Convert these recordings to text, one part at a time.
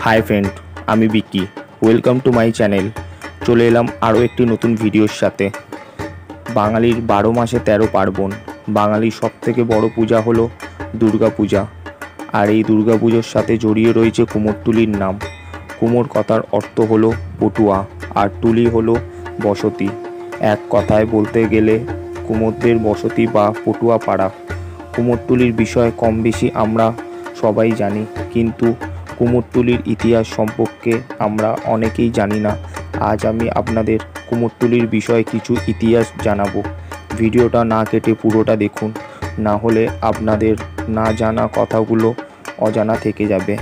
High friend आमी Bikki welcome to my channel चले एलाम आरो एकटी नतून भिडियोर साथे। बांगालिर 12 मासे 13 पार्बण। बांगालिर सबथेके बड़ो पूजा हलो दुर्गा पूजा और ये दुर्गा पूजोर साथे जड़िए रयेछे कुमोरटुलिर नाम। कुमोर कथार अर्थ हलो पटुआ और टुली हलो बसती। एक कथाय बोलते गेले कुमोरदेर बसती बा पटुआ पाड़ा। कुमोरटुलिर विषय कम बेशी आमरा सबाई जानी, किन्तु कुमोरटुलिर इतिहास सम्पर्के आमरा अनेकेई जानी ना। आज आमी आपनादेर कुमोरटुलिर विषय किछु इतिहास जानाबो। भिडियोटा ना केटे पुरोटा देखुन, ना होले आपनादेर ना जाना कथागुलो अजाना थेके जाबे।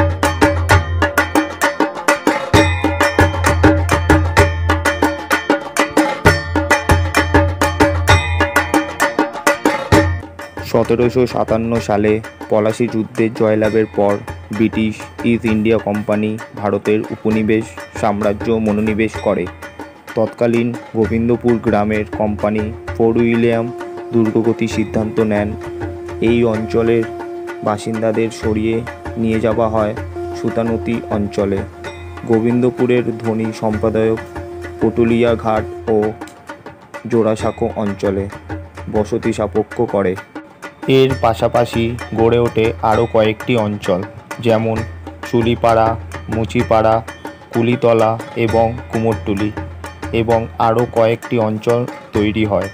सतरशो 57 साले पलाशी युद्धे जयलाभेर पर ब्रिटिश ईस्ट इंडिया कोम्पानी भारतेर उपनिवेश साम्राज्य मनोनिवेश करे। तत्कालीन गोविंदपुर ग्रामेर कोम्पानी फोर्ट उइलियाम दुर्गगति सिद्धांत नेन। এই অঞ্চলের বাসিন্দাদের সরিয়ে নিয়ে যাওয়া হয় সুতানতি অঞ্চলে। গোবিন্দপুরের ধনী সম্প্রদায়ক পটুলিয়া ঘাট ও জোড়াসাঁকো অঞ্চলে বসতি স্থাপত্য করে। এর পাশাপাশি গড়ে ওঠে আরও কয়েকটি অঞ্চল, যেমন চুলিপাড়া, মুচিপাড়া, কুলিতলা এবং কুমোরটুলি, এবং আরও কয়েকটি অঞ্চল তৈরি হয়।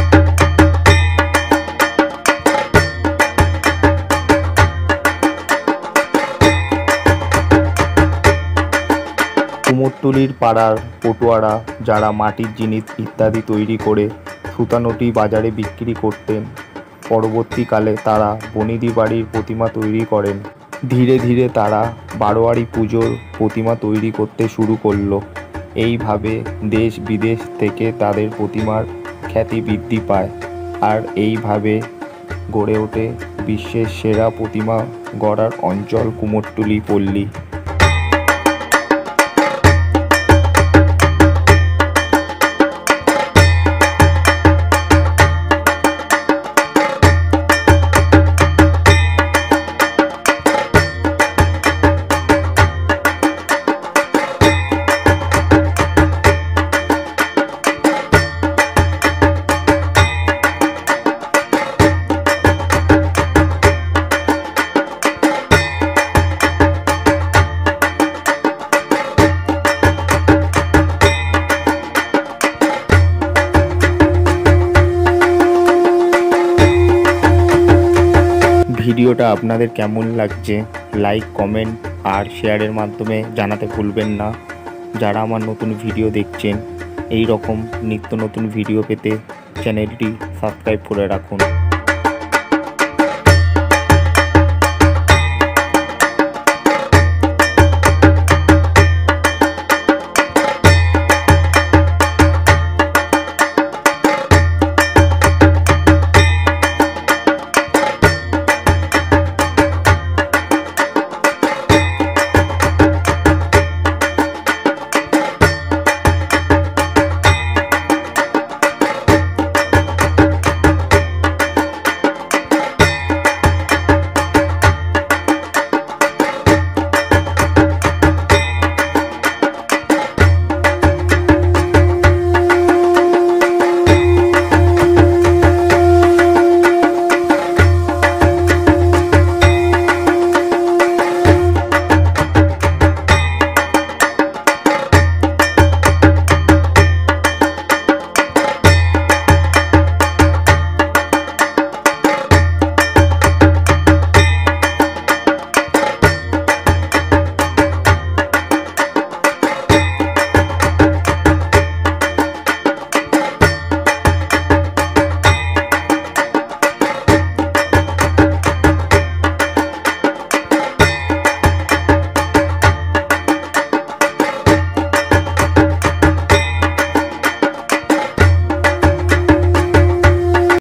কুমোরটুলির পাড়ার পটুয়ারা যারা মাটির জিনিস ইত্যাদি তৈরি করে সুতানটি বাজারে বিক্রি করতেন, পরবর্তীকালে তারা বনিদি বাড়ির প্রতিমা তৈরি করেন। ধীরে ধীরে তারা বারোয়ারি পুজোর প্রতিমা তৈরি করতে শুরু করলো। এইভাবে দেশ বিদেশ থেকে তাদের প্রতিমার খ্যাতি বৃদ্ধি পায়, আর এইভাবে গড়ে ওঠে বিশ্বের সেরা প্রতিমা গড়ার অঞ্চল কুমোরটুলি পল্লী। ভিডিওটা আপনাদের কেমন লাগছে লাইক, কমেন্ট আর শেয়ারের মাধ্যমে জানাতে ভুলবেন না। যারা আমার নতুন ভিডিও দেখছেন, এই রকম নিত্য নতুন ভিডিও পেতে চ্যানেলটি সাবস্ক্রাইব করে রাখুন।